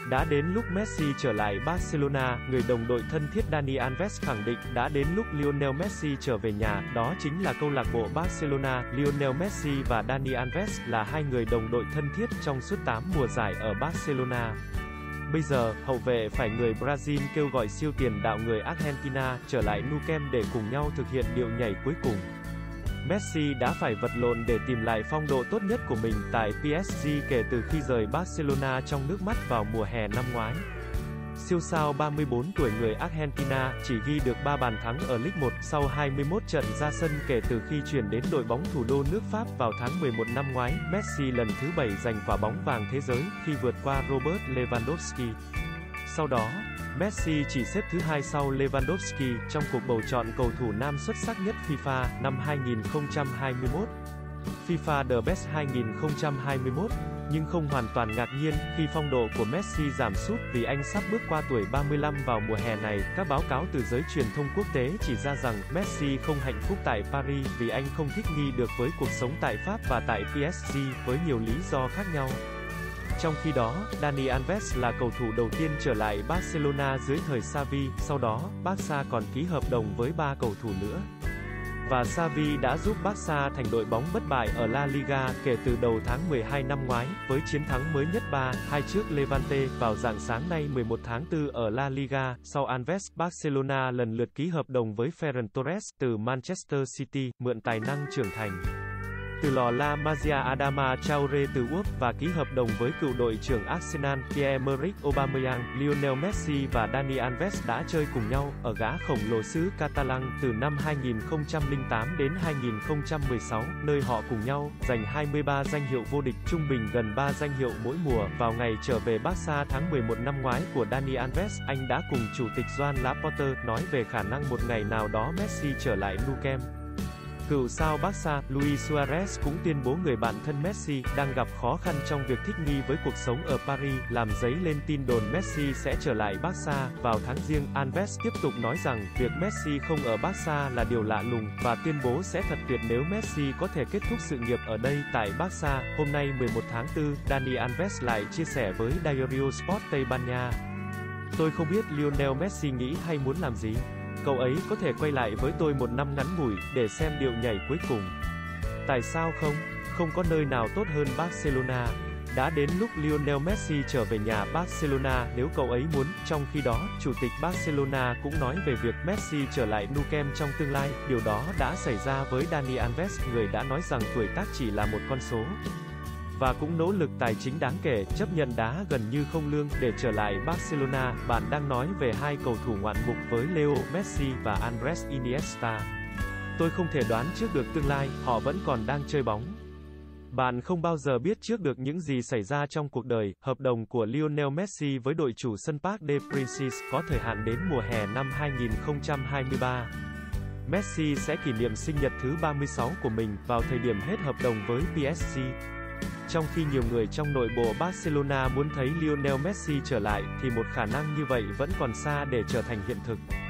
Đã đến lúc Messi trở lại Barcelona, người đồng đội thân thiết Dani Alves khẳng định đã đến lúc Lionel Messi trở về nhà, đó chính là câu lạc bộ Barcelona. Lionel Messi và Dani Alves là hai người đồng đội thân thiết trong suốt 8 mùa giải ở Barcelona. Bây giờ, hậu vệ phải người Brazil kêu gọi siêu tiền đạo người Argentina trở lại Nou Camp để cùng nhau thực hiện điệu nhảy cuối cùng. Messi đã phải vật lộn để tìm lại phong độ tốt nhất của mình tại PSG kể từ khi rời Barcelona trong nước mắt vào mùa hè năm ngoái. Siêu sao 34 tuổi người Argentina chỉ ghi được 3 bàn thắng ở Ligue 1 sau 21 trận ra sân kể từ khi chuyển đến đội bóng thủ đô nước Pháp vào tháng 11 năm ngoái. Messi lần thứ 7 giành quả bóng vàng thế giới khi vượt qua Robert Lewandowski. Sau đó, Messi chỉ xếp thứ 2 sau Lewandowski trong cuộc bầu chọn cầu thủ nam xuất sắc nhất FIFA năm 2021. FIFA The Best 2021, nhưng không hoàn toàn ngạc nhiên khi phong độ của Messi giảm sút vì anh sắp bước qua tuổi 35 vào mùa hè này. Các báo cáo từ giới truyền thông quốc tế chỉ ra rằng Messi không hạnh phúc tại Paris vì anh không thích nghi được với cuộc sống tại Pháp và tại PSG với nhiều lý do khác nhau. Trong khi đó, Dani Alves là cầu thủ đầu tiên trở lại Barcelona dưới thời Xavi, sau đó, Barca còn ký hợp đồng với 3 cầu thủ nữa. Và Xavi đã giúp Barca thành đội bóng bất bại ở La Liga kể từ đầu tháng 12 năm ngoái, với chiến thắng mới nhất 3-2 trước Levante vào rạng sáng nay 11 tháng 4 ở La Liga. Sau Alves, Barcelona lần lượt ký hợp đồng với Ferran Torres từ Manchester City, mượn tài năng trưởng thành từ lò La Masia Adama Traore từ Wolves và ký hợp đồng với cựu đội trưởng Arsenal Pierre-Emerick Aubameyang. Lionel Messi và Dani Alves đã chơi cùng nhau ở gã khổng lồ xứ Catalan từ năm 2008 đến 2016, nơi họ cùng nhau giành 23 danh hiệu vô địch, trung bình gần 3 danh hiệu mỗi mùa. Vào ngày trở về Barca tháng 11 năm ngoái của Dani Alves, anh đã cùng chủ tịch Joan Laporta nói về khả năng một ngày nào đó Messi trở lại Nou Camp. Cựu sao Barca, Luis Suarez cũng tuyên bố người bạn thân Messi đang gặp khó khăn trong việc thích nghi với cuộc sống ở Paris, làm dấy lên tin đồn Messi sẽ trở lại Barca vào tháng Giêng. Alves tiếp tục nói rằng việc Messi không ở Barca là điều lạ lùng và tuyên bố sẽ thật tuyệt nếu Messi có thể kết thúc sự nghiệp ở đây tại Barca. Hôm nay 11 tháng 4, Dani Alves lại chia sẻ với Diario Sport Tây Ban Nha: "Tôi không biết Lionel Messi nghĩ hay muốn làm gì. Cậu ấy có thể quay lại với tôi một năm ngắn ngủi, để xem điệu nhảy cuối cùng. Tại sao không? Không có nơi nào tốt hơn Barcelona. Đã đến lúc Lionel Messi trở về nhà Barcelona nếu cậu ấy muốn." Trong khi đó, chủ tịch Barcelona cũng nói về việc Messi trở lại Nou Camp trong tương lai. Điều đó đã xảy ra với Dani Alves, người đã nói rằng tuổi tác chỉ là một con số và cũng nỗ lực tài chính đáng kể, chấp nhận đá gần như không lương để trở lại Barcelona. Bạn đang nói về hai cầu thủ ngoạn mục với Leo Messi và Andres Iniesta. Tôi không thể đoán trước được tương lai, họ vẫn còn đang chơi bóng. Bạn không bao giờ biết trước được những gì xảy ra trong cuộc đời. Hợp đồng của Lionel Messi với đội chủ sân Parc des Princes có thời hạn đến mùa hè năm 2023. Messi sẽ kỷ niệm sinh nhật thứ 36 của mình vào thời điểm hết hợp đồng với PSG. Trong khi nhiều người trong nội bộ Barcelona muốn thấy Lionel Messi trở lại, thì một khả năng như vậy vẫn còn xa để trở thành hiện thực.